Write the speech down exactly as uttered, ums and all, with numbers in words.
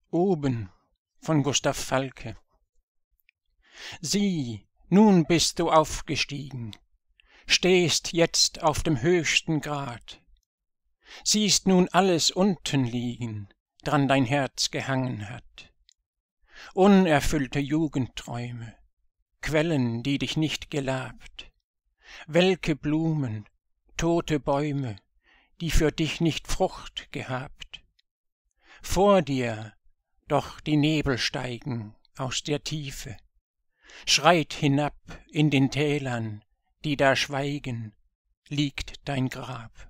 Oben von Gustav Falke. Sieh, nun bist du aufgestiegen, stehst jetzt auf dem höchsten Grad, siehst nun alles unten liegen, dran dein Herz gehangen hat. Unerfüllte Jugendträume, Quellen, die dich nicht gelabt, welke Blumen, tote Bäume, die für dich nicht Frucht gehabt. Vor dir doch die Nebel steigen aus der Tiefe, schreit hinab in den Tälern, die da schweigen, liegt dein Grab.